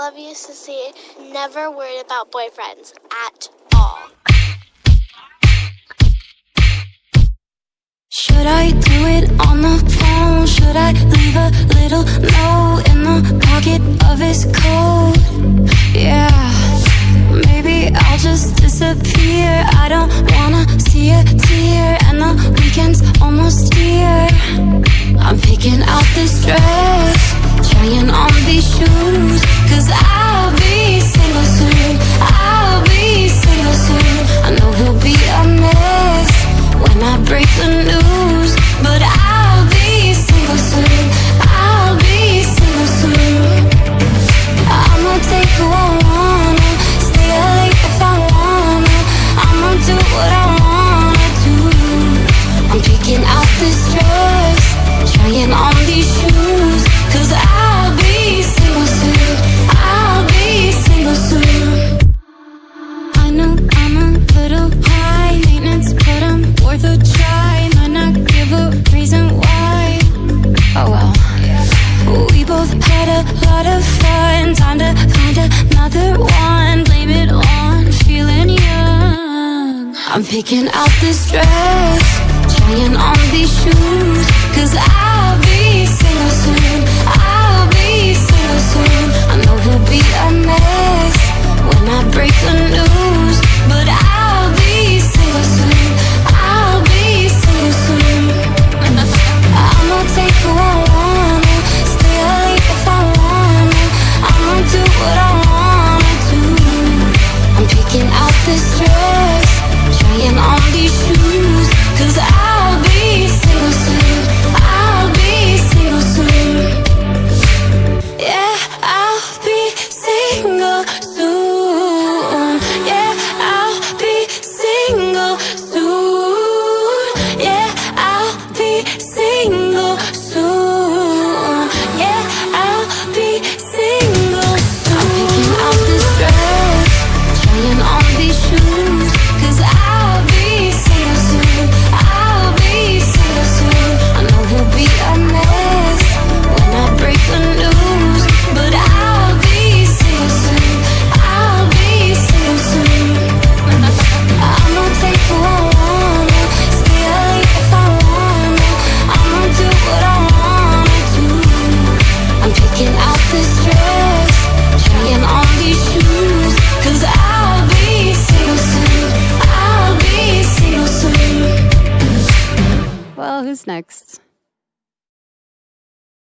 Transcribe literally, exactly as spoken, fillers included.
love you, Sissy. Never worried about boyfriends at all. Should I do it on the phone? Should I leave a little note in the pocket of his coat? Yeah, maybe I'll just disappear. I don't wanna see a tear, and the weekend's almost here. I'm picking out this dress, trying on these shoes, cause I'll be single soon. I'll be single soon. I know he'll be a mess when I break the news, but I'll be single soon. I'll be single soon. I'ma take who I wanna, stay up late if I wanna. I'ma do what I wanna do. I'm picking out this dress, trying on these shoes, cause I'll be single soon. I'll be single soon. I know I'm a little high maintenance, but I'm worth a try. Might not give a reason why. Oh well. We both had a lot of fun. Time to find another one. Blame it on feeling young. I'm picking out this dress, trying on these shoes, cause I'll be single soon. I'll be single soon. I know he'll be a mess when I break the news, but I'll be single soon. I'll be single soon. I'ma take who I wanna, stay up late if I wanna. I'ma do what I wanna do. I'm picking out this dress, trying on these shoes, cause I'll be single soon. I'll be single soon. Yeah, I'll be single soon. Yeah, I'll be single soon. Yeah, I'll be single soon. Yeah, I'll be single soon. I'm picking out this dress, trying on these shoes, cause I'll be single soon. I'll be single soon. I know he'll be a mess when I break the news, but I'll be single soon. I'll be single soon. I'ma take who I wanna, stay up late if I wanna. I'ma do what I wanna do. I'm picking out this dress, trying on these shoes, cause I'll be single soon. I'll be single soon. Well, who's next?